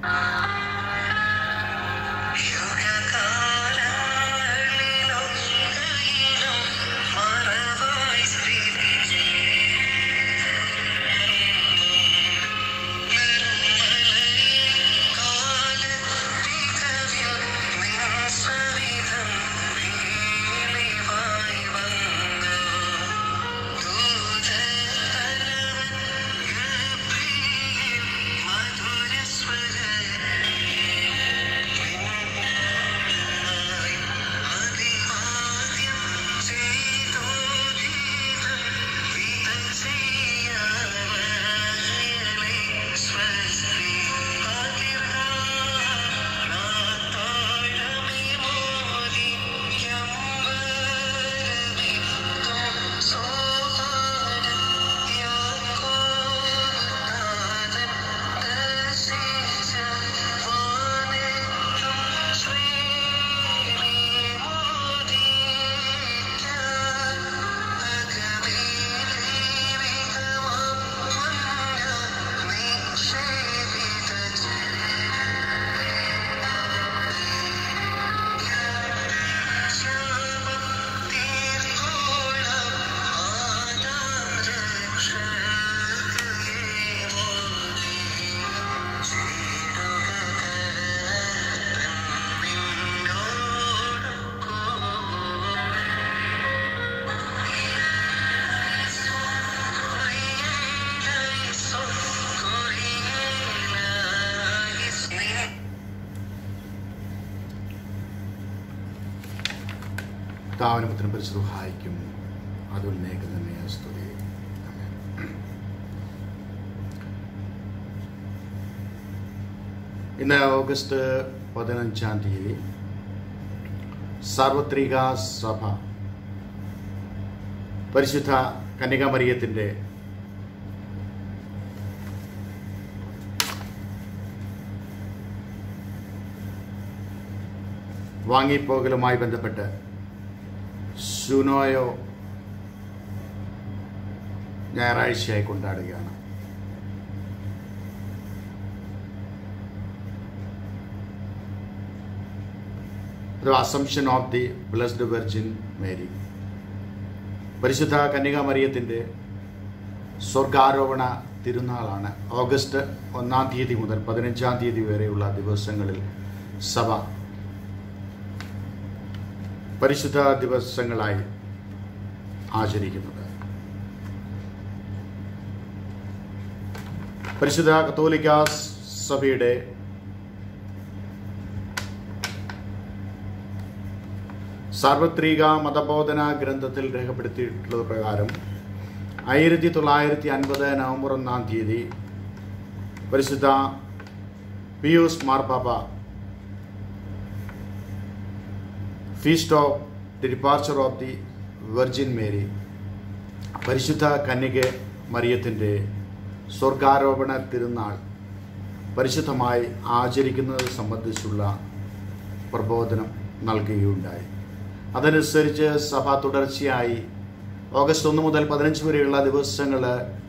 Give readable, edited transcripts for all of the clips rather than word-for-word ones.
കർത്താവിനും പുത്രനും പരിശുദ്ധ സഹായിക്കും അതുൽനേക്ക് തന്നെ സ്തുതി. ഇന്ന് ഓഗസ്റ്റ് 15 സാർവത്രിക സഭ പരിശുദ്ധ കന്യകാമറിയത്തിൻ്റെ വാങ്ങിപ്പോകലുമായി ബന്ധപ്പെട്ട് സുനോയോ ഞായറാഴ്ചയായി കൊണ്ടാടുകയാണ്. Assumption of the blessed virgin Mary, പരിശുദ്ധ കന്യകാമറിയത്തിൻ്റെ സ്വർഗാരോപണ തിരുനാളാണ്. ഓഗസ്റ്റ് 1 മുതൽ 15 വരെയുള്ള ദിവസങ്ങളിൽ സഭ പരിശുദ്ധ ദിവസങ്ങളായി ആചരിക്കുന്നത്. പരിശുദ്ധ കത്തോലിക്ക സഭയുടെ സാർവത്രിക മതബോധന ഗ്രന്ഥത്തിൽ രേഖപ്പെടുത്തിയിട്ടുള്ളത് പ്രകാരം 1950 നവംബർ 1 പരിശുദ്ധ പിയൂസ് മാർപ്പാപ്പ feast of the departure of the virgin Mary, പരിശുദ്ധ കന്യക മറിയത്തിൻ്റെ സ്വർഗാരോപണ തിരുനാൾ പരിശുദ്ധമായി ആചരിക്കുന്നത് സംബന്ധിച്ചുള്ള പ്രബോധനം നൽകുകയുണ്ടായി. അതനുസരിച്ച് സഭ തുടർച്ചയായി ഓഗസ്റ്റ് 1 മുതൽ 15 വരെയുള്ള ദിവസങ്ങൾ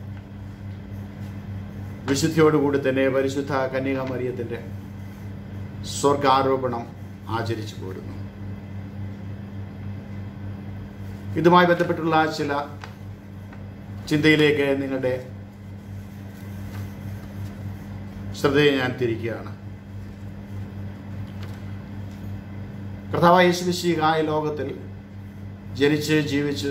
വിശുദ്ധിയോടുകൂടി തന്നെ പരിശുദ്ധ കന്യകാമറിയത്തിൻ്റെ സ്വർഗാരോപണം ആചരിച്ചു പോരുന്നു. ഇതുമായി ബന്ധപ്പെട്ടുള്ള ചില ചിന്തയിലേക്ക് നിങ്ങളുടെ ശ്രദ്ധയെ ഞാൻ തിരിക്കുകയാണ്. കർത്താവായ യേശു മിശിഹ ഈ ലോകത്തിൽ ജനിച്ച് ജീവിച്ച്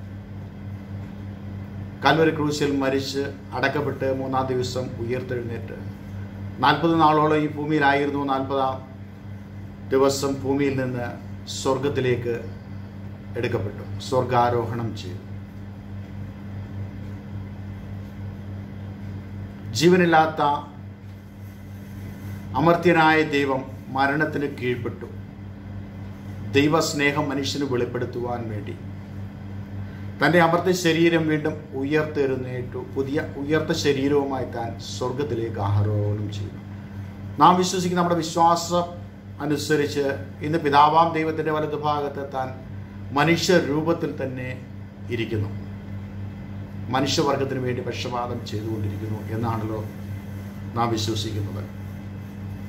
കാൽവരി ക്രൂശിൽ മരിച്ച് അടക്കപ്പെട്ട് 3-ാം ദിവസം ഉയർത്തെഴുന്നേറ്റ് 40 നാളോളം ഈ ഭൂമിയിലായിരുന്നു. 40-ാം ദിവസം ഭൂമിയിൽ നിന്ന് സ്വർഗത്തിലേക്ക് എടുക്കപ്പെട്ടു, സ്വർഗാരോഹണം ചെയ്തു. ജീവനില്ലാത്ത അമർത്യനായ ദൈവം മരണത്തിന് കീഴ്പ്പെട്ടു. ദൈവസ്നേഹം മനുഷ്യന് വെളിപ്പെടുത്തുവാൻ വേണ്ടി തൻ്റെ അമർത്ത ശരീരം വീണ്ടും ഉയർത്തെഴുന്നേറ്റു. പുതിയ ഉയർത്ത ശരീരവുമായി താൻ സ്വർഗത്തിലേക്ക് ആരോഹണം ചെയ്തു. നാം വിശ്വസിക്കുന്ന നമ്മുടെ വിശ്വാസം അനുസരിച്ച് ഇന്ന് പിതാവാം ദൈവത്തിൻ്റെ വലതുഭാഗത്ത് താൻ മനുഷ്യ രൂപത്തിൽ തന്നെ ഇരിക്കുന്നു. മനുഷ്യവർഗത്തിന് വേണ്ടി പക്ഷപാതം ചെയ്തുകൊണ്ടിരിക്കുന്നു എന്നാണല്ലോ നാം വിശ്വസിക്കുന്നത്.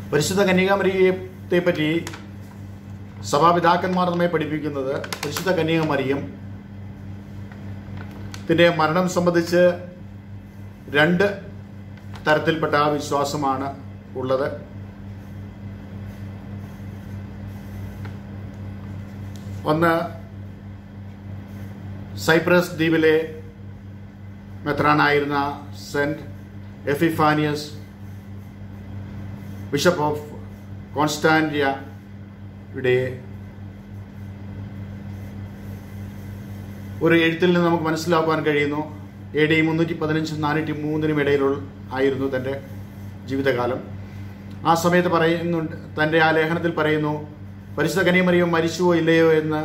പരിശുദ്ധ കന്യകാമറിയത്തെ പറ്റി സഭാപിതാക്കന്മാർ നമ്മെ പഠിപ്പിക്കുന്നത്, പരിശുദ്ധ കന്യകാമറിയം ത്തിൻ്റെ മരണം സംബന്ധിച്ച് രണ്ട് തരത്തിൽപ്പെട്ട വിശ്വാസമാണ് ഉള്ളത്. ഒന്ന്, സൈപ്രസ് ദ്വീപിലെ മെത്രാനായിരുന്ന സെന്റ് എപ്പിഫാനിയസ്, ബിഷപ്പ് ഓഫ് കോൺസ്റ്റാന്റിയയുടെ ഒരു എഴുത്തിൽ നിന്ന് നമുക്ക് മനസ്സിലാക്കാൻ കഴിയുന്നു. AD 315-403 ഇടയിലുള്ള ആയിരുന്നു തൻ്റെ ജീവിതകാലം. ആ സമയത്ത് പറയുന്നുണ്ട്, തൻ്റെ ആ ലേഖനത്തിൽ പറയുന്നു, പരിശുദ്ധ കന്യകാമറിയം മരിച്ചുവോ ഇല്ലയോ എന്ന്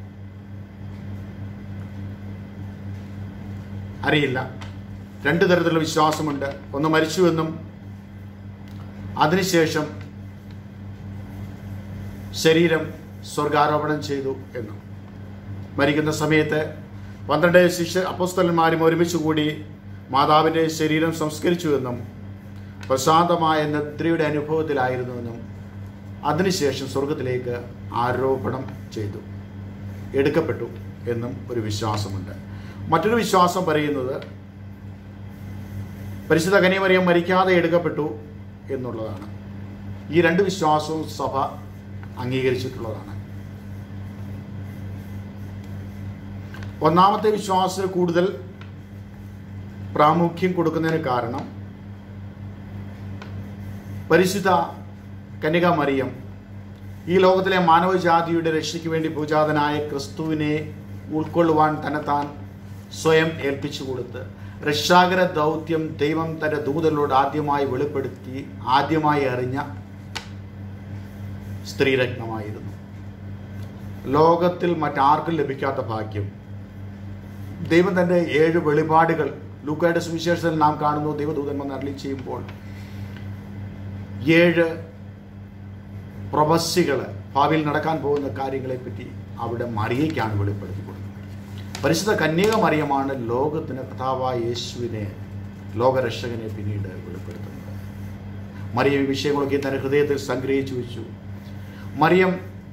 അറിയില്ല. രണ്ട് തരത്തിലുള്ള വിശ്വാസമുണ്ട്. ഒന്ന്, മരിച്ചുവെന്നും അതിനുശേഷം ശരീരം സ്വർഗാരോപണം ചെയ്തു എന്നും. മരിക്കുന്ന സമയത്ത് 12 അപ്പോസ്തലന്മാരും ഒരുമിച്ച് കൂടി മാതാവിൻ്റെ ശരീരം സംസ്കരിച്ചുവെന്നും പ്രശാന്തമായ നിദ്രയുടെ അനുഭവത്തിലായിരുന്നുവെന്നും അതിനുശേഷം സ്വർഗത്തിലേക്ക് ആരോപണം ചെയ്തു, എടുക്കപ്പെട്ടു എന്നും ഒരു വിശ്വാസമുണ്ട്. മറ്റൊരു വിശ്വാസം പറയുന്നത് പരിശുദ്ധ കന്യകാമറിയം മരിക്കാതെ എടുക്കപ്പെട്ടു എന്നുള്ളതാണ്. ഈ രണ്ട് വിശ്വാസവും സഭ അംഗീകരിച്ചിട്ടുള്ളതാണ്. ഒന്നാമത്തെ വിശ്വാസത്തിന് കൂടുതൽ പ്രാമുഖ്യം കൊടുക്കുന്നതിന് കാരണം പരിശുദ്ധ കന്യകാമറിയം ഈ ലോകത്തിലെ മാനവജാതിയുടെ രക്ഷയ്ക്ക് വേണ്ടി പൂജാതനായ ക്രിസ്തുവിനെ ഉൾക്കൊള്ളുവാൻ തന്നെത്താൻ സ്വയം ഏൽപ്പിച്ചു കൊടുത്ത് രക്ഷാകര ദൗത്യം ദൈവം തൻ്റെ ദൂതനോട് ആദ്യമായി വെളിപ്പെടുത്തി ആദ്യമായി അറിഞ്ഞ സ്ത്രീരത്നമായിരുന്നു. ലോകത്തിൽ മറ്റാർക്കും ലഭിക്കാത്ത ഭാഗ്യം. ദൈവം തൻ്റെ 7 വെളിപാടുകൾ ലൂക്കായുടെ സുവിശേഷത്തിൽ നാം കാണുന്നു. ദൈവദൂതന്മാർ അരുളി ചെയ്യുമ്പോൾ 7 പ്രൊഫസികൾ, ഭാവിയിൽ നടക്കാൻ പോകുന്ന കാര്യങ്ങളെപ്പറ്റി അവിടെ മറിയയ്ക്കാണ് വെളിപ്പെടുത്തി കൊടുക്കുന്നത്. പരിശുദ്ധ കന്യകാമറിയമാണ് ലോകത്തിന് കർത്താവായ യേശുവിനെ, ലോകരക്ഷകനെ പിന്നീട് വെളിപ്പെടുത്തുന്നത്. മറിയം ഈ വിഷയങ്ങളൊക്കെ തൻ്റെ ഹൃദയത്തിൽ സംഗ്രഹിച്ചു വെച്ചു. മറിയം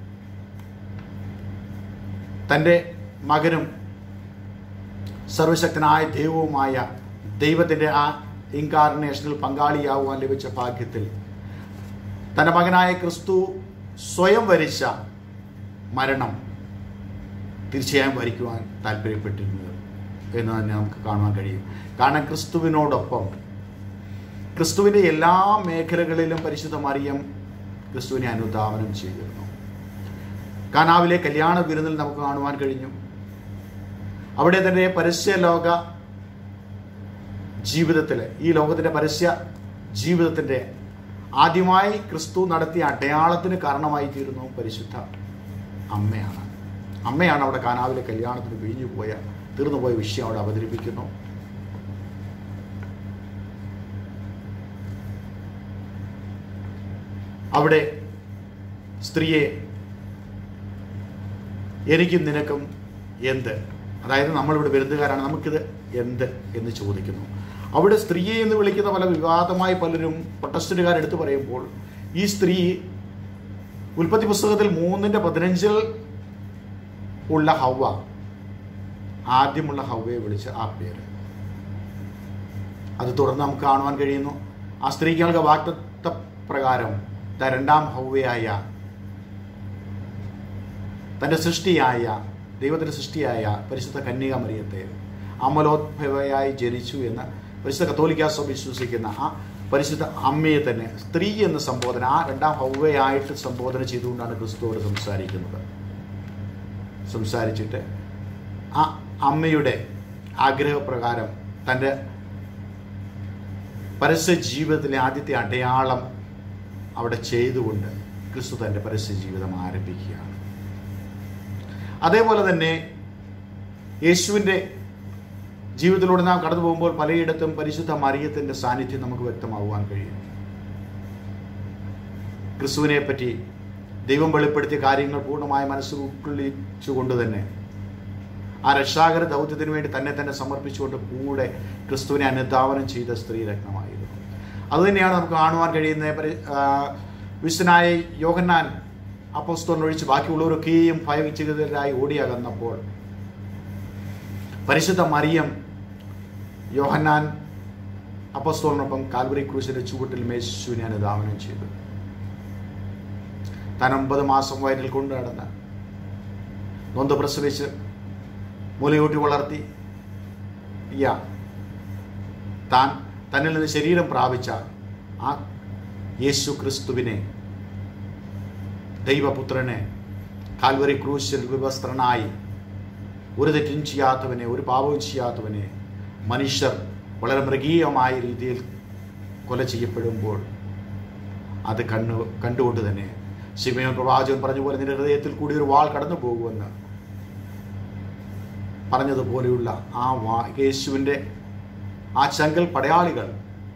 തൻ്റെ മകനും സർവശക്തനായ ദൈവവുമായ ദൈവത്തിൻ്റെ ആ ഇൻകാർണേഷനിൽ പങ്കാളിയാവുവാൻ ലഭിച്ച ഭാഗ്യത്തിൽ തൻ്റെ മകനായ ക്രിസ്തു സ്വയം വരിച്ച മരണം തീർച്ചയായും വരിക്കുവാൻ താല്പര്യപ്പെട്ടിരുന്നത് എന്ന് തന്നെ നമുക്ക് കാണുവാൻ കഴിയും. കാരണം ക്രിസ്തുവിനോടൊപ്പം ക്രിസ്തുവിൻ്റെ എല്ലാ മേഖലകളിലും പരിശുദ്ധ മറിയം ക്രിസ്തുവിനെ അനുധാവനം ചെയ്തിരുന്നു. കാനാവിലെ കല്യാണ വിരുന്നിൽ നമുക്ക് കാണുവാൻ കഴിഞ്ഞു. അവിടെ തന്നെ പരസ്യലോക ജീവിതത്തിൽ, ഈ ലോകത്തിൻ്റെ പരസ്യ ജീവിതത്തിൻ്റെ ആദ്യമായി ക്രിസ്തു നടത്തിയ അടയാളത്തിന് കാരണമായി തീരുന്നു പരിശുദ്ധ അമ്മയാണ്. അമ്മയാണ് അവിടെ കാനാവിലെ കല്യാണത്തിന് തീർന്നുപോയ വിഷയം അവിടെ അവതരിപ്പിക്കുന്നു. അവിടെ സ്ത്രീയെ എനിക്കും നിനക്കും എന്ത്, അതായത് നമ്മളിവിടെ വിരുന്നുകാരാണ്, നമുക്കിത് എന്ത് എന്ന് ചോദിക്കുന്നു. അവിടെ സ്ത്രീയെ എന്ന് വിളിക്കുന്ന പല വിവാദമായി പലരും പ്രൊട്ടസ്റ്റന്റുകാരെടുത്ത് പറയുമ്പോൾ ഈ സ്ത്രീ ഉൽപ്പത്തി പുസ്തകത്തിൽ 3:15 ഉള്ള ഹവ്വ, ആദ്യമുള്ള ഹവ്വയെ വിളിച്ച ആ പേര്, അത് തുടർന്ന് നമുക്ക് കാണുവാൻ കഴിയുന്നു. ആ സ്ത്രീക്ക് വാഗ്ദത്ത പ്രകാരം രണ്ടാം ഹവ്വയായ തൻ്റെ സൃഷ്ടിയായ ദൈവത്തിൻ്റെ സൃഷ്ടിയായ പരിശുദ്ധ കന്യകാമറിയത്തെ അമലോദ്ഭവയായി ജനിച്ചു എന്ന് പരിശുദ്ധ കത്തോലിക്കാ സഭ വിശ്വസിക്കുന്ന ആ പരിശുദ്ധ അമ്മയെ തന്നെ സ്ത്രീ എന്ന സംബോധന, ആ രണ്ടാം ഹവ്വയായിട്ട് സംബോധന ചെയ്തുകൊണ്ടാണ് ക്രിസ്തുവോട് സംസാരിച്ചിട്ട് ആ അമ്മയുടെ ആഗ്രഹപ്രകാരം തൻ്റെ പരസ്യ ജീവിതത്തിലെ ആദ്യത്തെ അടയാളം അവിടെ ചെയ്തുകൊണ്ട് ക്രിസ്തു തൻ്റെ പരസ്യ ജീവിതം ആരംഭിക്കുകയാണ്. അതേപോലെ തന്നെ യേശുവിൻ്റെ ജീവിതത്തിലൂടെ നാം കടന്നു പോകുമ്പോൾ പലയിടത്തും പരിശുദ്ധ മറിയത്തിൻ്റെ സാന്നിധ്യം നമുക്ക് വ്യക്തമാകുവാൻ കഴിയും. ക്രിസ്തുവിനെ പറ്റി ദൈവം വെളിപ്പെടുത്തിയ കാര്യങ്ങൾ പൂർണ്ണമായ മനസ്സ് ഉൾക്കൊള്ളിച്ചുകൊണ്ട് തന്നെ ആ രക്ഷാകര ദൗത്യത്തിന് വേണ്ടി തന്നെ സമർപ്പിച്ചുകൊണ്ട് കൂടെ ക്രിസ്തുവിനെ അനുധാവനം ചെയ്ത സ്ത്രീരത്നമായിരുന്നു. അതുതന്നെയാണ് നമുക്ക് കാണുവാൻ കഴിയുന്ന വിശുദ്ധനായ യോഹന്നാൻ അപ്പോസ്തലനൊഴിച്ച് ബാക്കിയുള്ളവരൊക്കെയും ഭയവിചകിതരായി ഓടിയകന്നപ്പോൾ പരിശുദ്ധ മറിയം യോഹന്നാൻ അപ്പോസ്തലനൊപ്പം കാൽവരി ക്രൂശിന്റെ ചുവട്ടിൽ യേശുവിനെ അനുധാവനം ചെയ്തു. താൻ 9 മാസം വയറ്റിൽ കൊണ്ടു നടന്ന് നൊന്ത് പ്രസവിച്ച് മുലയൂട്ടി വളർത്തി താൻ തന്നിൽ നിന്ന് ശരീരം പ്രാപിച്ച ആ യേശു ക്രിസ്തുവിനെ, ദൈവപുത്രനെ, കാൽവരി ക്രൂശിൽ വിവസ്ത്രനായി ഒരു തെറ്റും ചെയ്യാത്തവനെ, ഒരു പാപവും ചെയ്യാത്തവനെ മനുഷ്യർ വളരെ മൃഗീയമായ രീതിയിൽ കൊല ചെയ്യപ്പെടുമ്പോൾ അത് കണ്ടുകൊണ്ട് തന്നെ ശിമയോൻ പ്രവാചകൻ പറഞ്ഞുപോലെ നിന്റെ ഹൃദയത്തിൽ കൂടി ഒരു വാൾ കടന്നു പോകുമെന്ന് പറഞ്ഞതുപോലെയുള്ള ആ യേശുവിൻ്റെ ആ ചങ്കൽ പടയാളികൾ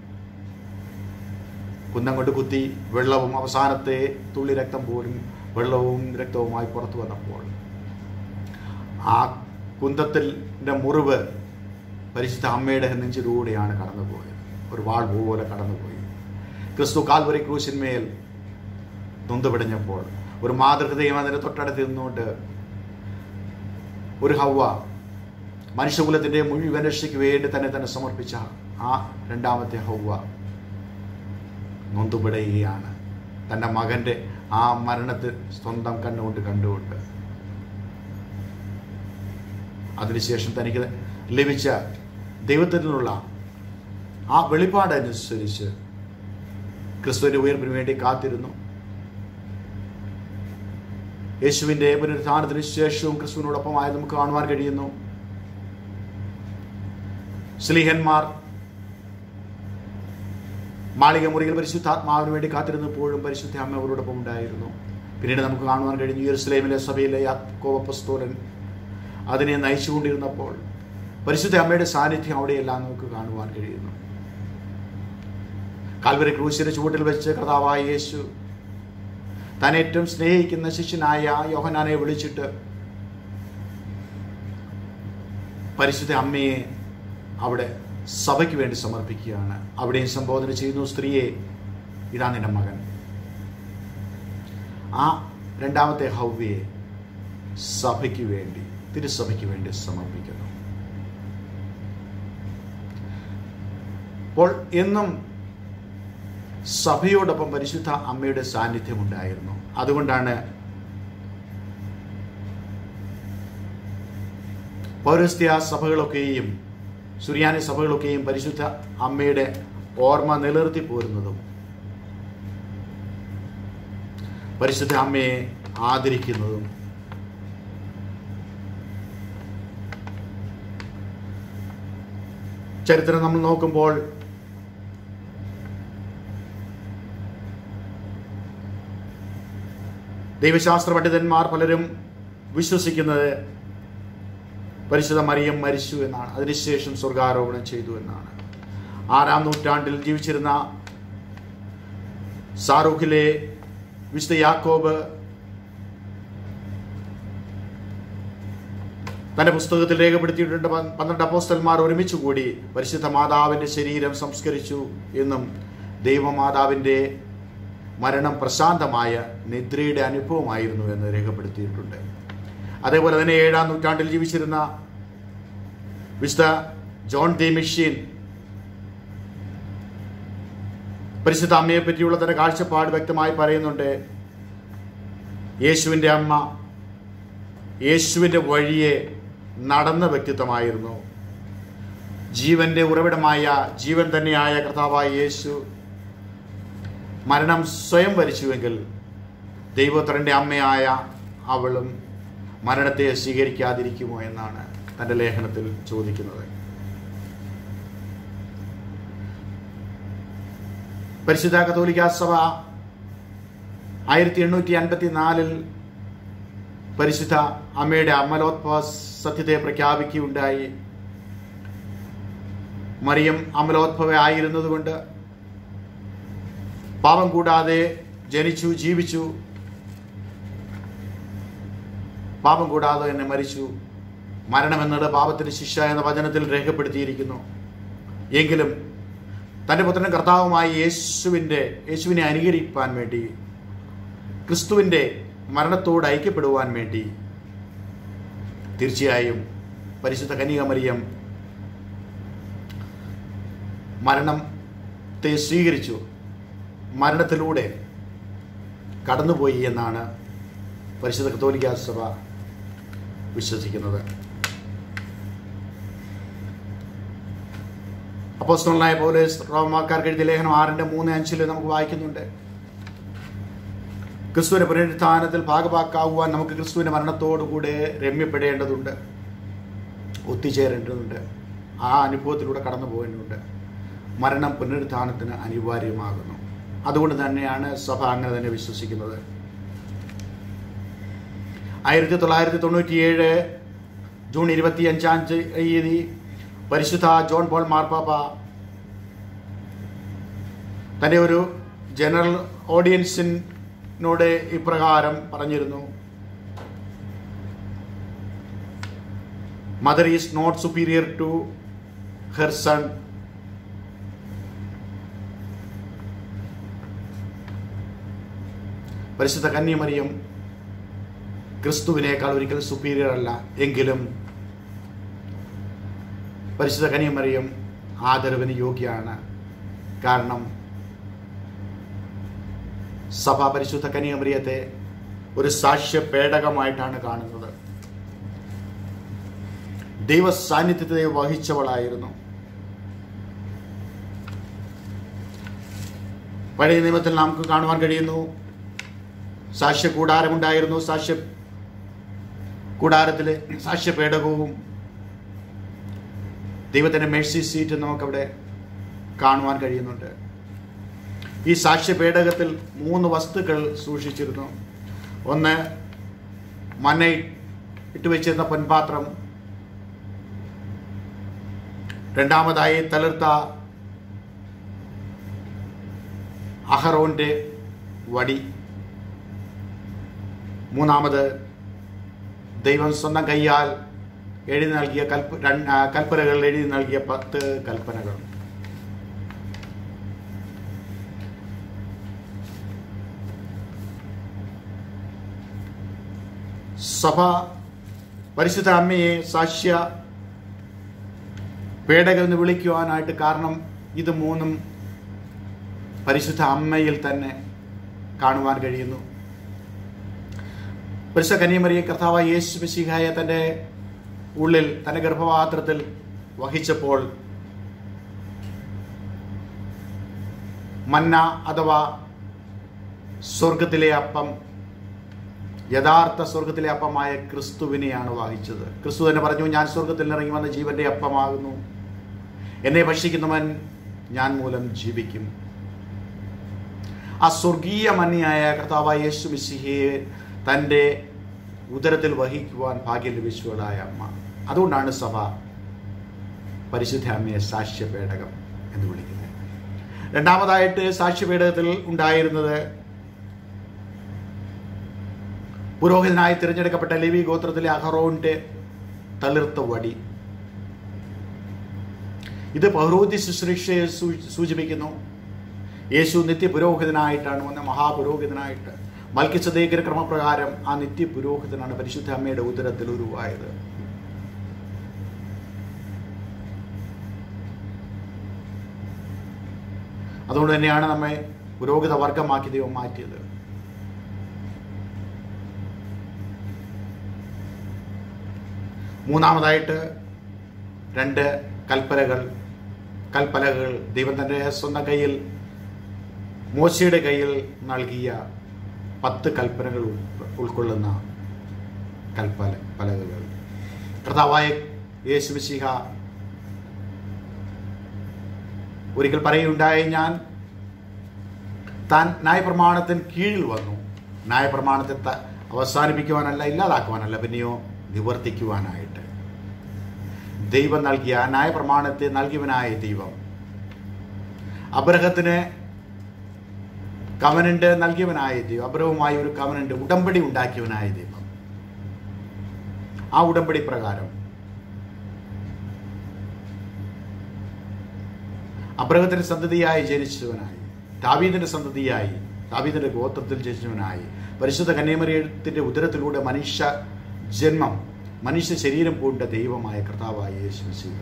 കുന്നം കൊണ്ട് കുത്തി വെള്ളവും അവസാനത്തെ തുള്ളി രക്തം പോലും വെള്ളവും രക്തവുമായി പുറത്തു വന്നപ്പോൾ ആ കുന്തത്തിൻ്റെ മുറിവ് പരിശുദ്ധ അമ്മയുടെ നെഞ്ചിലൂടെയാണ് കടന്നുപോയത്. ഒരു വാൾ പോലെ കടന്നുപോയി. ക്രിസ്തു കാൽവരി ക്രൂശിന്മേൽ നൊന്തുപിടഞ്ഞപ്പോൾ ഒരു മാതൃഹൃദയം അതിൻ്റെ തൊട്ടടുത്ത് നിന്നുകൊണ്ട് ഒരു ഹവ്വ മനുഷ്യകുലത്തിൻ്റെ മുഴുവൻ രക്ഷയ്ക്ക് വേണ്ടി തന്നെ സമർപ്പിച്ച ആ രണ്ടാമത്തെ ഹവ്വ നൊന്തുപിടയുകയാണ്. തൻ്റെ മകൻ്റെ ആ മരണത്തിൽ സ്വന്തം കണ്ടുകൊണ്ട് അതിനുശേഷം തനിക്ക് ലഭിച്ച ദൈവത്തിൽ നിന്നുള്ള ആ വെളിപ്പാടനുസരിച്ച് ക്രിസ്തുവിൻ്റെ ഉയർപ്പിന് വേണ്ടി കാത്തിരുന്നു. യേശുവിൻ്റെ പുനരുത്ഥാനത്തിന് ശേഷവും ക്രിസ്തുവിനോടൊപ്പമായി നമുക്ക് കാണുവാൻ കഴിയുന്നു. സ്ലീഹന്മാർ മാളിക മുറിയിൽ പരിശുദ്ധാത്മാവിന് വേണ്ടി കാത്തിരുന്നപ്പോഴും പരിശുദ്ധ അമ്മ അവരോടൊപ്പം ഉണ്ടായിരുന്നു. പിന്നീട് നമുക്ക് കാണുവാൻ കഴിഞ്ഞു യെരുശലേമിലെ സഭയിലെ യാക്കോബ് അപ്പോസ്തലൻ അതിനെ നയിച്ചുകൊണ്ടിരുന്നപ്പോൾ പരിശുദ്ധ അമ്മയുടെ സാന്നിധ്യം അവിടെയെല്ലാം നമുക്ക് കാണുവാൻ കഴിയുന്നു. കാൽവരി ക്രൂശിന്റെ ചുവട്ടിൽ വെച്ച് കർത്താവായ യേശു താൻ ഏറ്റവും സ്നേഹിക്കുന്ന ശിഷ്യനായ യോഹന്നാനെ വിളിച്ചിട്ട് പരിശുദ്ധ അമ്മയെ അവിടെ സഭയ്ക്ക് വേണ്ടി സമർപ്പിക്കുകയാണ്. അവിടെയും സംബോധന ചെയ്യുന്നു, സ്ത്രീയെ, ഇതാ നിന്റെ മകൻ. ആ രണ്ടാമത്തെ ഹവ്വയെ സഭയ്ക്ക് വേണ്ടി, തിരുസഭയ്ക്ക് വേണ്ടി സമർപ്പിക്കുന്നു. അപ്പോൾ എന്നും സഭയോടൊപ്പം പരിശുദ്ധ അമ്മയുടെ സാന്നിധ്യം ഉണ്ടായിരുന്നു. അതുകൊണ്ടാണ് പൗരസ്ത്യ സഭകളൊക്കെയും സുറിയാനി സഭകളൊക്കെയും പരിശുദ്ധ അമ്മയുടെ ഓർമ്മ നിലനിർത്തി പോരുന്നതും പരിശുദ്ധ അമ്മയെ ആദരിക്കുന്നതും. ചരിത്രം നമ്മൾ നോക്കുമ്പോൾ ദൈവശാസ്ത്ര പണ്ഡിതന്മാർ പലരും വിശ്വസിക്കുന്നത് പരിശുദ്ധ മറിയം മരിച്ചു എന്നാണ്, അതിനുശേഷം സ്വർഗാരോപണം ചെയ്തു എന്നാണ്. 6-ാം നൂറ്റാണ്ടിൽ ജീവിച്ചിരുന്ന സാറൂഖിലെ വിശുദ്ധ യാക്കോബ് തന്റെ പുസ്തകത്തിൽ രേഖപ്പെടുത്തിയിട്ടുണ്ട്. 12 അപ്പോസ്തലന്മാർ ഒരുമിച്ച് കൂടി പരിശുദ്ധ മാതാവിന്റെ ശരീരം സംസ്കരിച്ചു എന്നും ദൈവമാതാവിന്റെ മരണം പ്രശാന്തമായ നിദ്രയുടെ അനുഭവമായിരുന്നു എന്ന് രേഖപ്പെടുത്തിയിട്ടുണ്ട്. അതേപോലെ തന്നെ 7-ാം നൂറ്റാണ്ടിൽ ജീവിച്ചിരുന്ന വിശുദ്ധ ജോൺ ദി മിഷ്യൻ പരിശുദ്ധ അമ്മയെ പറ്റിയുള്ള തന്റെ കാഴ്ചപ്പാട് വ്യക്തമായി പറയുന്നുണ്ട്. യേശുവിൻ്റെ അമ്മ യേശുവിൻ്റെ വഴിയെ നടന്ന വ്യക്തിത്വമായിരുന്നു. ജീവന്റെ ഉറവിടമായ, ജീവൻ തന്നെയായ കർത്താവായ യേശു മരണം സ്വയം വരിച്ചുവെങ്കിൽ ദൈവപുത്രന്റെ അമ്മയായ അവളും മരണത്തെ സ്വീകരിക്കാതിരിക്കുമോ എന്നാണ് തൻ്റെ ലേഖനത്തിൽ ചോദിക്കുന്നത്. പരിശുദ്ധ കത്തോലിക്ക സഭ 1854 പരിശുദ്ധ അമ്മയുടെ അമലോത്ഭവ സത്യത്തെ പ്രഖ്യാപിക്കുകയുണ്ടായി. മറിയം അമലോത്ഭവ ആയിരുന്നതുകൊണ്ട് പാപം കൂടാതെ ജനിച്ചു, ജീവിച്ചു, പാപം കൂടാതെ തന്നെ മരിച്ചു. മരണമെന്നത് പാപത്തിന് ശിക്ഷ എന്ന വചനത്തിൽ രേഖപ്പെടുത്തിയിരിക്കുന്നു. എങ്കിലും തൻ്റെ പുത്രനും കർത്താവുമായി യേശുവിനെ അനുകരിക്കാൻ വേണ്ടി ക്രിസ്തുവിൻ്റെ മരണത്തോട് ഐക്യപ്പെടുവാൻ വേണ്ടി തീർച്ചയായും പരിശുദ്ധ കന്യകമറിയം മരണത്തെ സ്വീകരിച്ചു, മരണത്തിലൂടെ കടന്നുപോയി എന്നാണ് പരിശുദ്ധ കത്തോലിക്കാ സഭ വിശ്വസിക്കുന്നത്. അപ്പോസ്തലനായ പൗലോസ് റോമാക്കാർക്ക് എഴുതിയ ലേഖനം 6:3-5 നമുക്ക് വായിക്കുന്നുണ്ട്. ക്രിസ്തുവിന്റെ പുനരുത്ഥാനത്തിൽ ഭാഗഭാക്കാവുവാൻ നമുക്ക് ക്രിസ്തുവിന്റെ മരണത്തോടുകൂടെ രമ്യപ്പെടേണ്ടതുണ്ട്, ഒത്തുചേരേണ്ടതുണ്ട്, ആ അനുഭവത്തിലൂടെ കടന്നു പോകേണ്ടതുണ്ട്. മരണം പുനരുത്ഥാനത്തിന് അനിവാര്യമാകുന്നു. അതുകൊണ്ട് തന്നെയാണ് സഭ അങ്ങനെ തന്നെ വിശ്വസിക്കുന്നത്. 1997 ജൂൺ 25 പരിശുദ്ധ ജോൺ പോൾ മാർപ്പാപ്പ തൻ്റെ ഒരു ജനറൽ ഓഡിയൻസിനോട് ഇപ്രകാരം പറഞ്ഞിരുന്നു: mother is not superior to her son. പരിശുദ്ധ കന്യമറിയം ക്രിസ്തുവിനേക്കാൾ ഒരിക്കലും സുപ്പീരിയർ അല്ല. എങ്കിലും പരിശുദ്ധ കന്യമറിയം ആദരവിന് യോഗ്യമാണ്. കാരണം സഭ പരിശുദ്ധ കന്യമറിയത്തെ ഒരു സാക്ഷ്യ പേടകമായിട്ടാണ് കാണുന്നത്. ദൈവ സാന്നിധ്യത്തെ വഹിച്ചവളായിരുന്നു. പഴയ നിയമത്തിൽ നമുക്ക് കാണുവാൻ കഴിയുന്നു, സാക്ഷ്യ കൂടാരമുണ്ടായിരുന്നു. സാക്ഷ്യ കൂടാരത്തിലെ സാക്ഷ്യ പേടകവും ദൈവത്തിൻ്റെ മേഴ്സി സീറ്റും നമുക്കവിടെ കാണുവാൻ കഴിയുന്നുണ്ട്. ഈ സാക്ഷ്യ പേടകത്തിൽ 3 വസ്തുക്കൾ സൂക്ഷിച്ചിരുന്നു. ഒന്ന്, മന്ന ഇട്ടുവെച്ചിരുന്ന പൊൻപാത്രം. രണ്ടാമതായി തളിർത്ത അഹറോന്റെ വടി. മൂന്നാമത് ദൈവം സ്വന്തം കയ്യാൽ എഴുതി നൽകിയ കൽപ്പനകൾ എഴുതി നൽകിയ 10 കൽപ്പനകൾ. സഭ പരിശുദ്ധ അമ്മയെ സാക്ഷ്യ പേടകം എന്ന് വിളിക്കുവാനായിട്ട് കാരണം ഇത് 3 പരിശുദ്ധ അമ്മയിൽ തന്നെ കാണുവാൻ കഴിയുന്നു. പരിശുദ്ധ കന്യമറിയ കർത്താവായ യേശു മിശിഹായെ തൻ്റെ ഉള്ളിൽ, തൻ്റെ ഗർഭപാത്രത്തിൽ വഹിച്ചപ്പോൾ മന്ന അഥവാ സ്വർഗത്തിലെ അപ്പം, യഥാർത്ഥ സ്വർഗത്തിലെ അപ്പമായ ക്രിസ്തുവിനെയാണ് വഹിച്ചത്. ക്രിസ്തു തന്നെ പറഞ്ഞു, ഞാൻ സ്വർഗത്തിൽ ഇറങ്ങി വന്ന ജീവന്റെ അപ്പമാകുന്നു, എന്നെ ഭക്ഷിക്കുന്നവൻ ഞാൻ മൂലം ജീവിക്കും. ആ സ്വർഗീയ മന്നിയായ കർത്താവായ യേശു മിശിഹയെ തൻ്റെ ഉദരത്തിൽ വഹിക്കുവാൻ ഭാഗ്യം ലഭിച്ചവളായ അമ്മ. അതുകൊണ്ടാണ് സഭ പരിശുദ്ധ അമ്മയെ സാക്ഷ്യപേടകം എന്ന് വിളിക്കുന്നത്. രണ്ടാമതായിട്ട് സാക്ഷ്യപേടകത്തിൽ ഉണ്ടായിരുന്നത് പുരോഹിതനായി തിരഞ്ഞെടുക്കപ്പെട്ട ലേവി ഗോത്രത്തിലെ അഹറോന്റെ തളിർത്ത വടി. ഇത് പൗരോഹിത്യ ശുശ്രൂഷയെ സൂചിപ്പിക്കുന്നു. യേശു നിത്യപുരോഹിതനായിട്ടാണ് വന്ന, മഹാപുരോഹിതനായിട്ട്. മൽക്കിസദേക്കിന്റെ ക്രമപ്രകാരം ആ നിത്യപുരോഹിതനാണ് പരിശുദ്ധ അമ്മയുടെ ഉദരത്തിൽ ഉരുവായത്. അതുകൊണ്ട് തന്നെയാണ് നമ്മെ പുരോഹിത വർഗമാക്കി ദൈവം മാറ്റിയത്. മൂന്നാമതായിട്ട് 2 കൽപ്പലകൾ ദൈവം തൻ്റെ സ്വന്തം കയ്യിൽ, മോശയുടെ കയ്യിൽ നൽകിയ 10 കൽപ്പനകൾ ഉൾക്കൊള്ളുന്ന കൽപ്പലകൾ. കർത്താവായ യേശു മിശിഹ ഒരിക്കൽ പറയുകയുണ്ടായി, ഞാൻ താൻ ന്യായപ്രമാണത്തിന് കീഴിൽ വന്നു. ന്യായപ്രമാണത്തെ അവസാനിപ്പിക്കുവാനല്ല, ഇല്ലാതാക്കുവാനല്ല, പിന്നെയോ നിവർത്തിക്കുവാനായിട്ട്. ദൈവം നൽകിയ ന്യായപ്രമാണത്തെ നൽകിയവനായ ദൈവം, അബ്രഹത്തിന് കവനന്റ് നൽകിയവനായ ദൈവം, അബ്രഹവുമായി ഒരു കവനന്റ് ഉടമ്പടി ഉണ്ടാക്കിയവനായ ദൈവം, ആ ഉടമ്പടി പ്രകാരം അബ്രഹത്തിന്റെ സന്തതിയായി ജനിച്ചവനായി, ദാവീദിന്റെ സന്തതിയായി ദാവീദിന്റെ ഗോത്രത്തിൽ ജനിച്ചവനായി പരിശുദ്ധ കന്യാമറിയത്തിന്റെ ഉദരത്തിലൂടെ മനുഷ്യ ജന്മം, മനുഷ്യ ശരീരം പൂണ്ട ദൈവമായ കർത്താവായ യേശു മിശിഹ,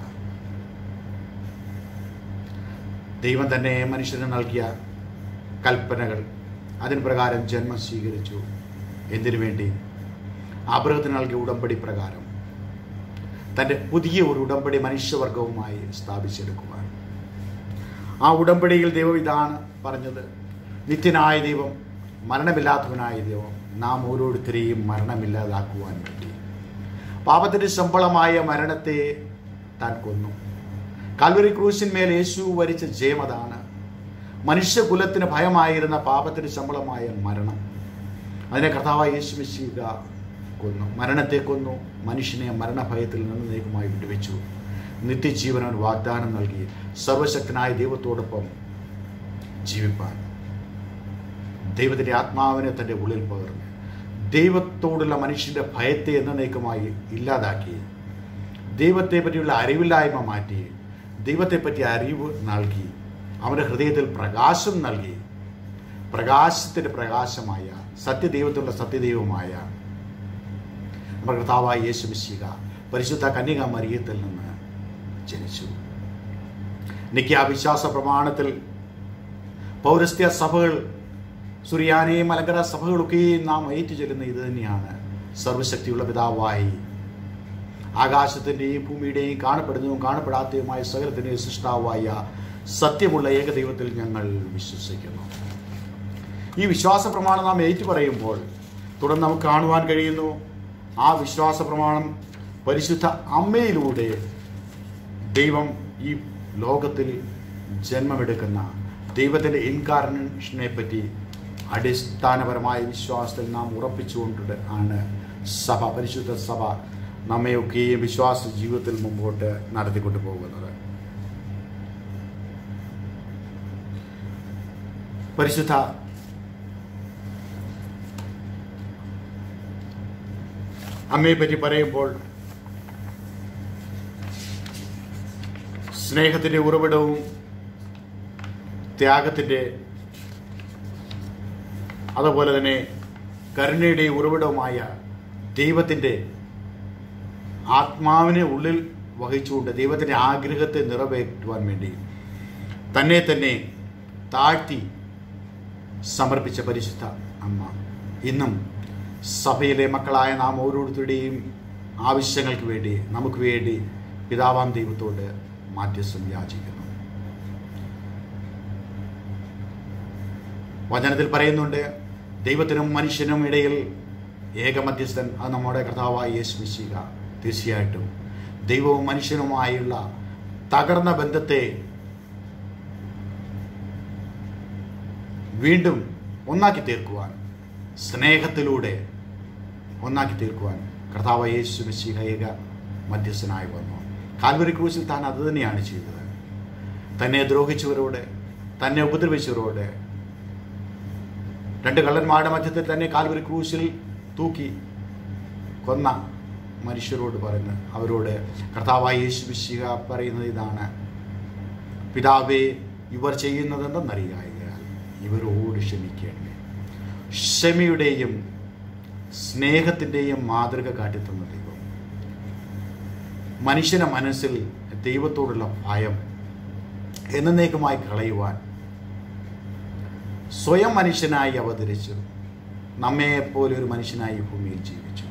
ദൈവം തന്നെ മനുഷ്യന് നൽകിയ കൽപ്പനകൾ, അതിന് പ്രകാരം ജന്മം സ്വീകരിച്ചു. എന്തിനു വേണ്ടി? അബ്രഹത്തിന് നൽകിയ ഉടമ്പടി പ്രകാരം തൻ്റെ പുതിയ ഒരു ഉടമ്പടി മനുഷ്യവർഗവുമായി സ്ഥാപിച്ചെടുക്കുവാൻ. ആ ഉടമ്പടിയിൽ ദൈവം ഇതാണ് പറഞ്ഞത്: നിത്യനായ ദൈവം, മരണമില്ലാത്തവനായ ദൈവം നാം ഓരോരുത്തരെയും മരണമില്ലാതാക്കുവാൻ വേണ്ടി പാപത്തിൻ്റെ ശമ്പളമായ മരണത്തെ താൻ കൊന്നു. കാൽവരി ക്രൂശിന്മേൽ യേശു വരിച്ച ജയം അതാണ്. മനുഷ്യകുലത്തിന് ഭയമായിരുന്ന പാപത്തിന് ശമ്പളമായ മരണം, അതിനെ കർത്താവായ യേശു മിശിഹ കൊന്നു. മരണത്തെ കൊന്നു. മനുഷ്യനെ മരണഭയത്തിൽ നിന്ന് നീക്കമായി വിടുവിച്ചു. നിത്യജീവൻ വാഗ്ദാനം നൽകി സർവശക്തനായ ദൈവത്തോടൊപ്പം ജീവിപ്പാൻ ദൈവത്തിൻ്റെ ആത്മാവിനെ തൻ്റെ ഉള്ളിൽ പകർന്ന് ദൈവത്തോടുള്ള മനുഷ്യൻ്റെ ഭയത്തെ എന്നേക്കുമായി ഇല്ലാതാക്കി, ദൈവത്തെ പറ്റിയുള്ള അറിവില്ലായ്മ മാറ്റി, ദൈവത്തെപ്പറ്റി അറിവ് നൽകി, അവൻ്റെ ഹൃദയത്തിൽ പ്രകാശം നൽകി, പ്രകാശത്തിൻ്റെ പ്രകാശമായ സത്യദൈവത്തിലുള്ള സത്യദൈവമായ നമ്മുടെ കർത്താവായ യേശു മിശിഹ പരിശുദ്ധ കന്യക മറിയത്തിൽ നിന്ന് ജനിച്ചു. നിത്യാവിശ്വാസ പ്രമാണത്തിൽ പൗരസ്ത്യ സഭകൾ, സുറിയാനി മലങ്കര സഭകളൊക്കെയും നാം ഏറ്റുചൊല്ലുന്ന ഇത് തന്നെയാണ്: സർവശക്തിയുള്ള പിതാവായി ആകാശത്തിൻ്റെയും ഭൂമിയുടെയും കാണപ്പെടുന്നതും കാണപ്പെടാത്തതുമായ സകലത്തിൻ്റെയും സൃഷ്ടാവായ സത്യമുള്ള ഏകദൈവത്തിൽ ഞങ്ങൾ വിശ്വസിക്കുന്നു. ഈ വിശ്വാസ പ്രമാണം നാം ഏറ്റുപറയുമ്പോൾ തുടർന്ന് നമുക്ക് കാണുവാൻ കഴിയുന്നു, ആ വിശ്വാസ പ്രമാണം പരിശുദ്ധ അമ്മയിലൂടെ ദൈവം ഈ ലോകത്തിൽ ജന്മമെടുക്കുന്ന ദൈവത്തിൻ്റെ ഇൻകാർണേഷനെ പറ്റി അടിസ്ഥാനപരമായ വിശ്വാസത്തിൽ നാം ഉറപ്പിച്ചുകൊണ്ട് ആണ് സഭ, പരിശുദ്ധ സഭ നമ്മയൊക്കെയും വിശ്വാസ ജീവിതത്തിൽ മുമ്പോട്ട് നടത്തിക്കൊണ്ടു പോകുന്നത്. പരിശുദ്ധ അമ്മയെപ്പറ്റി പറയുമ്പോൾ സ്നേഹത്തിൻ്റെ ഉറവിടവും ത്യാഗത്തിൻ്റെ, അതുപോലെ തന്നെ കരുണയുടെ ഉറവിടവുമായ ദൈവത്തിൻ്റെ ആത്മാവിനെ ഉള്ളിൽ വഹിച്ചുകൊണ്ട് ദൈവത്തിൻ്റെ ആഗ്രഹത്തെ നിറവേറ്റുവാൻ വേണ്ടി തന്നെ തന്നെ താഴ്ത്തി സമർപ്പിച്ച പരിശുദ്ധ അമ്മ ഇന്നും സഭയിലെ മക്കളായ നാം ഓരോരുത്തരുടെയും ആവശ്യങ്ങൾക്ക് വേണ്ടി, നമുക്ക് വേണ്ടി പിതാവാം ദൈവത്തോട് മാധ്യസ്ഥം യാചിക്കുന്നു. വചനത്തിൽ പറയുന്നുണ്ട്, ദൈവത്തിനും മനുഷ്യനും ഇടയിൽ ഏകമധ്യസ്ഥൻ, അത് നമ്മുടെ കർത്താവായ യേശു മിശിഹ. തീർച്ചയായിട്ടും ദൈവവും മനുഷ്യനുമായുള്ള തകർന്ന ബന്ധത്തെ വീണ്ടും ഒന്നാക്കി തീർക്കുവാൻ, സ്നേഹത്തിലൂടെ ഒന്നാക്കി തീർക്കുവാൻ കർത്താവായ യേശു മിശിഹ ഏക മധ്യസ്ഥനായി വന്നു. കാൽവരി ക്രൂശിൽ താൻ അത് തന്നെയാണ് ചെയ്തത്. തന്നെ ദ്രോഹിച്ചവരോട്, തന്നെ ഉപദ്രവിച്ചവരോട്, രണ്ട് കള്ളന്മാരുടെ മധ്യത്തിൽ തന്നെ കാൽവരി ക്രൂശിൽ തൂക്കി കൊന്ന മനുഷ്യരോട് പറയുന്നു, അവരോട് കർത്താവായ യേശു മിശിഹ പറയുന്നത് ഇതാണ്: പിതാവേ, ഇവർ ചെയ്യുന്നതെന്തെന്നറിയായാൽ ഇവരോട് ക്ഷമിക്കണമേ. ക്ഷമയുടെയും സ്നേഹത്തിൻ്റെയും മാതൃക കാട്ടിത്തന്ന ദൈവം മനുഷ്യന്റെ മനസ്സിൽ ദൈവത്തോടുള്ള ഭയം എന്നേക്കുമായി കളയുവാൻ സ്വയം മനുഷ്യനായി അവതരിച്ചു, നമ്മെപ്പോലെ ഒരു മനുഷ്യനായി ഭൂമിയിൽ ജീവിച്ചു.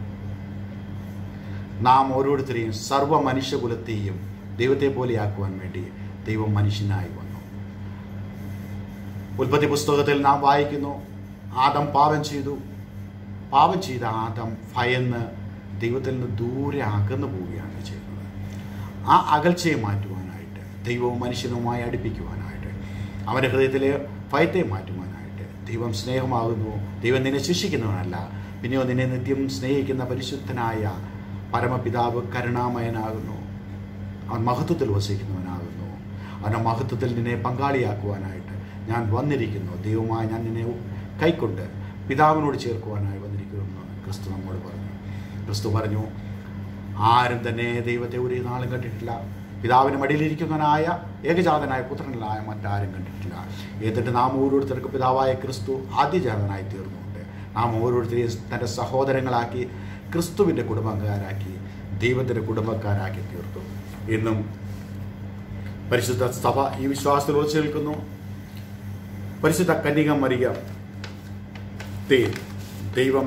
നാം ഓരോരുത്തരെയും, സർവ്വ മനുഷ്യകുലത്തെയും ദൈവത്തെ പോലെയാക്കുവാൻ വേണ്ടി ദൈവം മനുഷ്യനായി വന്നു. ഉൽപ്പത്തി പുസ്തകത്തിൽ നാം വായിക്കുന്നു, ആദം പാപം ചെയ്തു. പാപം ചെയ്ത ആദം ഭയന്ന് ദൈവത്തിൽ നിന്ന് ദൂരെ അകന്നു പോവുകയാണ് ചെയ്യുന്നത്. ആ അകൽച്ചയെ മാറ്റുവാനായിട്ട്, ദൈവവും മനുഷ്യനുമായി അടുപ്പിക്കുവാനായിട്ട്, അവൻ്റെ ഹൃദയത്തിലെ ഭയത്തെ മാറ്റുവാനായിട്ട്, ദൈവം സ്നേഹമാകുന്നു. ദൈവം നിന്നെ ശിക്ഷിക്കുന്നവനല്ല, പിന്നെയോ നിന്നെ നിത്യം സ്നേഹിക്കുന്ന പരിശുദ്ധനായ പരമപിതാവ് കരുണാമയനാകുന്നു. അവൻ മഹത്വത്തിൽ വസിക്കുന്നവനാകുന്നു. അവൻ്റെ മഹത്വത്തിൽ നിന്നെ പങ്കാളിയാക്കുവാനായിട്ട് ഞാൻ വന്നിരിക്കുന്നു. ദൈവമായി ഞാൻ നിന്നെ കൈക്കൊണ്ട് പിതാവിനോട് ചേർക്കുവാനായി വന്നിരിക്കുമെന്ന് ക്രിസ്തു നമ്മോട് പറഞ്ഞു. ക്രിസ്തു പറഞ്ഞു, ആരും തന്നെ ദൈവത്തെ ഒരു നാളും കണ്ടിട്ടില്ല, പിതാവിന് മടിയിലിരിക്കുന്നവനായ ഏകജാതനായ പുത്രനായ മറ്റാരും കണ്ടിട്ടില്ല. എന്നിട്ട് നാം ഓരോരുത്തർക്കും പിതാവായ ക്രിസ്തു ആദ്യജാതനായി തീർന്നുകൊണ്ട് നാം ഓരോരുത്തരെയും തൻ്റെ സഹോദരങ്ങളാക്കി ക്രിസ്തുവിൻ്റെ കുടുംബക്കാരാക്കി ദൈവത്തിൻ്റെ കുടുംബക്കാരാക്കി തീർത്തു. ഇന്നും പരിശുദ്ധ സഭ ഈ വിശ്വാസത്തിൽ ഉറച്ചു നിൽക്കുന്നു. പരിശുദ്ധ കന്യക മറിയത്തെ ദൈവം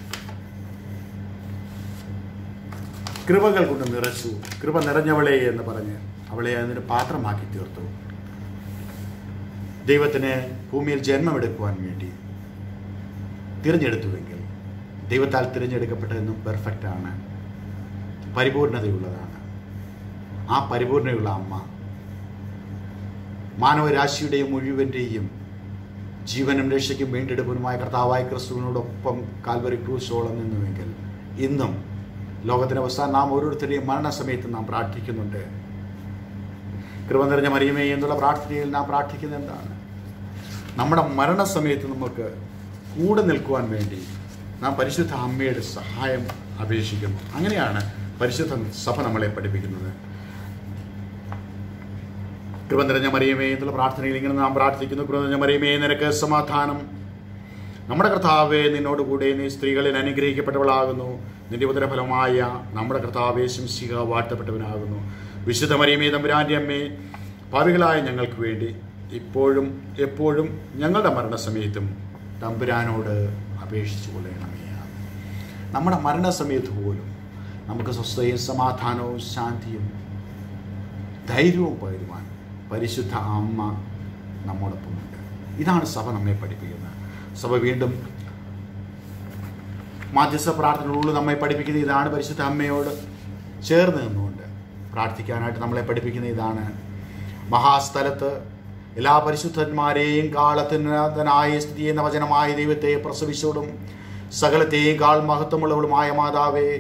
കൃപകൾ കൊണ്ട് നിറച്ചു. കൃപ നിറഞ്ഞവളെ എന്ന് പറഞ്ഞ് അവളെ അതിന് പാത്രമാക്കി തീർത്തു. ദൈവത്തിന് ഭൂമിയിൽ ജന്മമെടുക്കുവാൻ വേണ്ടി തിരഞ്ഞെടുത്തുവെങ്കിൽ ദൈവത്താൽ തിരഞ്ഞെടുക്കപ്പെട്ടതെന്നും പെർഫെക്റ്റാണ്, പരിപൂർണതയുള്ളതാണ്. ആ പരിപൂർണതയുള്ള അമ്മ മാനവരാശിയുടെയും മുഴുവൻ്റെയും ജീവനും രക്ഷയ്ക്കും വീണ്ടെടുപ്പനുമായ കർത്താവായ ക്രിസ്തുവിനോടൊപ്പം കാൽവരി ക്രൂശോളം നിന്നുവെങ്കിൽ ഇന്നും ലോകത്തിൻ്റെ അവസാനം നാം ഓരോരുത്തരെയും മരണസമയത്ത് നാം പ്രാർത്ഥിക്കുന്നുണ്ട്. കൃപ നിറഞ്ഞ മറിയമേ എന്നുള്ള പ്രാർത്ഥനയിൽ നാം പ്രാർത്ഥിക്കുന്നത് എന്താണ്? നമ്മുടെ മരണസമയത്ത് നമുക്ക് കൂടെ നിൽക്കുവാൻ വേണ്ടി നാം പരിശുദ്ധ അമ്മയുടെ സഹായം അപേക്ഷിക്കുന്നു. അങ്ങനെയാണ് പരിശുദ്ധ സഭ നമ്മളെ പഠിപ്പിക്കുന്നത്. കൃപ നിറഞ്ഞ മറിയമേ എന്നുള്ള പ്രാർത്ഥനയിൽ ഇങ്ങനെ നാം പ്രാർത്ഥിക്കുന്നു. കൃപ നിറഞ്ഞ മറിയമേ നിനക്ക് സമാധാനം. നമ്മുടെ കർത്താവേ നിന്നോടുകൂടെ നീ സ്ത്രീകളിൽ അനുഗ്രഹിക്കപ്പെട്ടവളാകുന്നു. നിന്റെ ഉദരഫലമായ നമ്മുടെ കർത്താവേ ശംസിക വാഴ്ത്തപ്പെട്ടവനാകുന്നു. വിശുദ്ധ മറിയമേ തമ്പുരാന്റെ അമ്മേ, പാപികളായ ഞങ്ങൾക്ക് വേണ്ടി ഇപ്പോഴും എപ്പോഴും ഞങ്ങളുടെ മരണസമയത്തും തമ്പുരാനോട് അപേക്ഷിച്ചു കൊള്ളണമേ. നമ്മുടെ മരണസമയത്ത് പോലും നമുക്ക് സ്വസ്ഥയും സമാധാനവും ശാന്തിയും ധൈര്യവും പകരുവാൻ പരിശുദ്ധ അമ്മ നമ്മോടൊപ്പമുണ്ട്. ഇതാണ് സഭ നമ്മെ പഠിപ്പിക്കുന്നത്. സഭ വീണ്ടും മാധ്യസ്ഥ പ്രാർത്ഥനയോട് നമ്മെ പഠിപ്പിക്കുന്നത് ഇതാണ്. പരിശുദ്ധ അമ്മയോട് ചേർന്ന് നിന്നുകൊണ്ട് പ്രാർത്ഥിക്കാനായിട്ട് നമ്മളെ പഠിപ്പിക്കുന്ന ഇതാണ്. മഹാസ്ഥലത്ത് എല്ലാ പരിശുദ്ധന്മാരെയും കാളത്തിനായ സ്ഥിതി എന്ന വചനമായ ദൈവത്തെ പ്രസവിച്ചോടും സകലത്തെയും കാൾ മഹത്വമുള്ളവളുമായ മാതാവേ,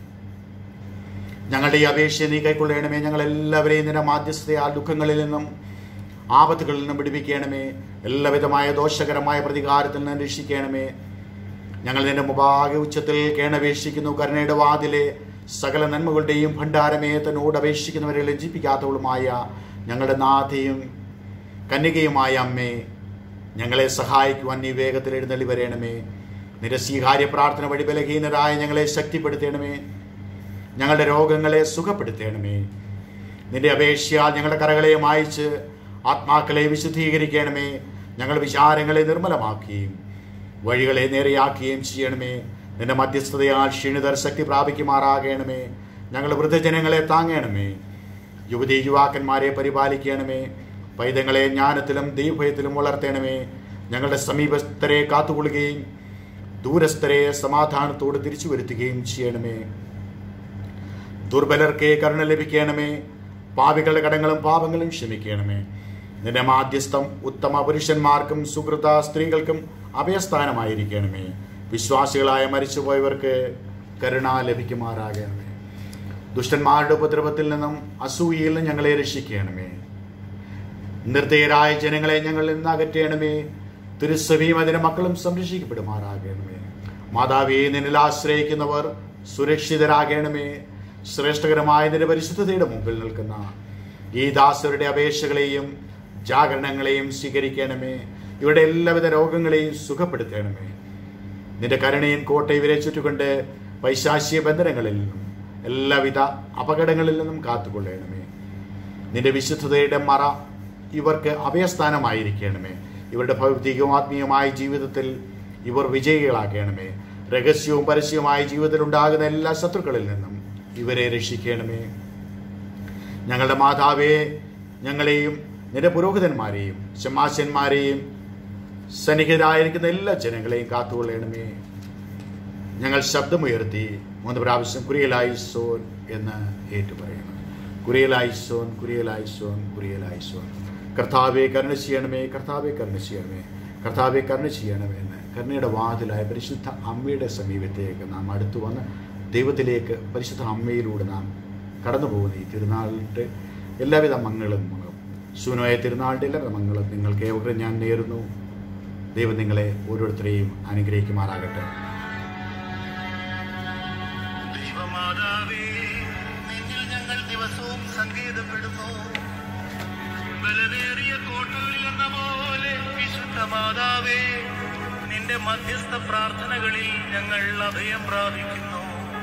ഞങ്ങളുടെ ഈ അപേക്ഷയെ നീ കൈക്കൊള്ളണമേ. ഞങ്ങളെല്ലാവരെയും നിന്റെ മാധ്യസ്ഥതയാൽ ദുഃഖങ്ങളിൽ നിന്നും ആപത്തുകളിൽ നിന്നും പിടിപ്പിക്കണമേ. എല്ലാവിധമായ ദോഷകരമായ പ്രതികാരത്തിൽ നിന്ന് രക്ഷിക്കണമേ. ഞങ്ങൾ നിന്റെ മുമ്പാകെ ഉച്ചത്തിൽ കേണപേക്ഷിക്കുന്നു. കരുണയുടെ വാതിലെ സകല നന്മകളുടെയും ഭണ്ഡാരമേ, തന്നോട് അപേക്ഷിക്കുന്നവരെ ലജ്ജിപ്പിക്കാത്തവളുമായ ഞങ്ങളുടെ നാഥയും കന്യകയുമായ അമ്മേ, ഞങ്ങളെ സഹായിക്കുവാൻ നീ വേഗത്തിൽ എഴുന്നള്ളി വരണമേ. നിന്റെ സ്വീകാര്യ പ്രാർത്ഥന വഴി ബലഹീനരായ ഞങ്ങളെ ശക്തിപ്പെടുത്തണമേ. ഞങ്ങളുടെ രോഗങ്ങളെ സുഖപ്പെടുത്തണമേ. നിന്റെ അപേക്ഷയാൽ ഞങ്ങളുടെ കരകളെ മായ്ച്ച് ആത്മാക്കളെ വിശുദ്ധീകരിക്കണമേ. ഞങ്ങളുടെ വിചാരങ്ങളെ നിർമ്മലമാക്കുകയും വഴികളെ നേരെയാക്കുകയും ചെയ്യണമേ. നിന്റെ മധ്യസ്ഥതയാൽ ക്ഷീണിതർ ശക്തി പ്രാപിക്കുമാറാകണമേ. ഞങ്ങളുടെ വൃദ്ധജനങ്ങളെ താങ്ങണമേ. യുവതീ യുവാക്കന്മാരെ പരിപാലിക്കണമേ. പൈതങ്ങളെ ജ്ഞാനത്തിലും ദൈവഭയത്തിലും വളർത്തണമേ. ഞങ്ങളുടെ സമീപസ്ഥരെ കാത്തുകൊള്ളുകയും ദൂരസ്ഥരെ സമാധാനത്തോട് തിരിച്ചു വരുത്തുകയും ചെയ്യണമേ. ദുർബലർക്ക് കരുണ ലഭിക്കണമേ. പാപികളുടെ കടങ്ങളും പാപങ്ങളും ക്ഷമിക്കണമേ. നിന്റെ മാധ്യസ്ഥം ഉത്തമ പുരുഷന്മാർക്കും സുഹൃത സ്ത്രീകൾക്കും അഭയസ്ഥാനമായിരിക്കണമേ. വിശ്വാസികളായ മരിച്ചുപോയവർക്ക് കരുണ ലഭിക്കുമാറാകണമേ. ദുഷ്ടന്മാരുടെ ഉപദ്രവത്തിൽ നിന്നും അസൂയയിൽ നിന്നും ഞങ്ങളെ രക്ഷിക്കണമേ. നിർദ്ദയരായ ജനങ്ങളെ ഞങ്ങളിൽ നിന്ന് അകറ്റണമേ. തിരുസഭയും അതിന്റെ മക്കളും സംരക്ഷിക്കപ്പെടുമാറാകണമേ. മാതാവേ, നിന്നിൽ ആശ്രയിക്കുന്നവർ സുരക്ഷിതരാകണമേ. ശ്രേഷ്ഠകരമായ നിന്റെ പരിശുദ്ധതയുടെ മുമ്പിൽ നിൽക്കുന്ന ഈ ദാസരുടെ അപേക്ഷകളെയും ജാഗരണങ്ങളെയും സ്വീകരിക്കണമേ. ഇവരുടെ എല്ലാവിധ രോഗങ്ങളെയും സുഖപ്പെടുത്തണമേ. നിന്റെ കരുണയും കോട്ട ഇവരെ ചുറ്റുകൊണ്ട് പൈശാചിക ബന്ധനങ്ങളിൽ നിന്നും എല്ലാവിധ അപകടങ്ങളിൽ നിന്നും കാത്തുകൊള്ളണമേ. നിന്റെ വിശുദ്ധതയുടെ മറ ഇവർക്ക് അഭയസ്ഥാനമായിരിക്കണമേ. ഇവരുടെ ഭൗതികവും ആത്മീയമായ ജീവിതത്തിൽ ഇവർ വിജയികളാക്കണമേ. രഹസ്യവും പരസ്യവുമായ ജീവിതത്തിൽ ഉണ്ടാകുന്ന എല്ലാ ശത്രുക്കളിൽ നിന്നും ഇവരെ രക്ഷിക്കണമേ. ഞങ്ങളുടെ മാതാവേ, ഞങ്ങളെയും നിന്റെ പുരോഹിതന്മാരെയും ശമാശന്മാരെയും സന്നിഹിതരായിരിക്കുന്ന എല്ലാ ജനങ്ങളെയും കാത്തുകൊള്ളണമേ. ഞങ്ങൾ ശബ്ദമുയർത്തി 3 പ്രാവശ്യം കുരിയലായിസോൻ എന്ന് ഏറ്റുപറയണം. കുരിയലായിസോൻ, കുരിയലായിസോൻ, കുരിയലായിസോൻ. കർത്താവെ കരുണ ചെയ്യണമേ, കർത്താവെ കരുണ ചെയ്യണമേ, കർത്താവെ കരുണ ചെയ്യണമേ എന്ന് കരുണയുടെ വാതിലായ പരിശുദ്ധ അമ്മയുടെ സമീപത്തേക്ക് നാം അടുത്തു വന്ന് ദൈവത്തിലേക്ക് പരിശുദ്ധ അമ്മയിലൂടെ നാം കടന്നു പോകുന്ന ഈ തിരുനാളിൻ്റെ എല്ലാവിധ മംഗളും ശൂന്യമായ തിരുനാളിൻ്റെ എല്ലാവിധ മംഗളും നിങ്ങൾക്ക് ഏവരും ഞാൻ നേരുന്നു. ദൈവം നിങ്ങളെ ഓരോരുത്തരെയും അനുഗ്രഹിക്കുമാറാകട്ടെ. ദൈവമാതാവേ, നിന്നിൽ ഞങ്ങൾ ദിവസവും സങ്കേതപ്പെടുന്നു. ബലമേറിയ കോട്ടകളിൽ എന്ന പോലെ വിശുദ്ധ മാതാവേ, നിന്റെ മധ്യസ്ഥ പ്രാർത്ഥനകളിൽ ഞങ്ങൾ അഭയം പ്രാപിക്കുന്നു.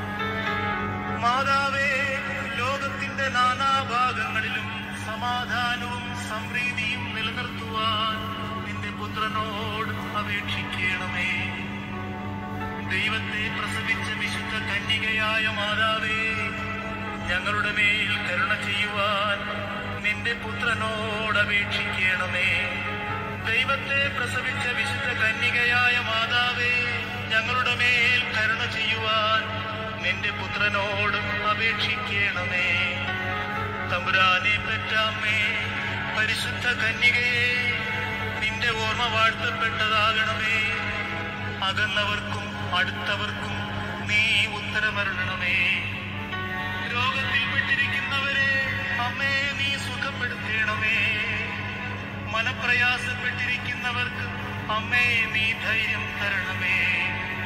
മാതാവേ, ലോകത്തിന്റെ നാനാഭാഗങ്ങളിലും സമാധാനവും സമൃദ്ധിയും നിലനിർത്തുവാൻ നിന്റെ പുത്രനോട് അപേക്ഷിക്കണമേ. ദൈവത്തെ പ്രസവിച്ച വിശുദ്ധ കന്യകയായ മാതാവേ, ഞങ്ങളുടെ മേൽ കരുണ ചെയ്യുവാൻ നിന്റെ പുത്രനോട് അപേക്ഷിക്കണമേ. ദൈവത്തെ പ്രസവിച്ച വിശുദ്ധ കന്യകയായ മാതാവേ, ഞങ്ങളുടെ മേൽ കരുണ ചെയ്യുവാൻ നിന്റെ പുത്രനോട് അപേക്ഷിക്കണമേ. തമ്പുരാനെ പെറ്റ അമ്മേ, പരിശുദ്ധ കന്യകയെ, നിന്റെ ഓർമ്മ വാഴ്ത്തപ്പെട്ടതാകണമേ. അകന്നവർക്കും അടുത്തവർക്കും നീ ഉത്തരമരുളണമേ. രോഗത്തിൽപ്പെട്ടിരിക്കുന്നവരെ അമ്മേ നീ സുഖപ്പെടുത്തണമേ. മനപ്രയാസപ്പെട്ടിരിക്കുന്നവർക്ക് അമ്മേ നീ ധൈര്യം തരണമേ.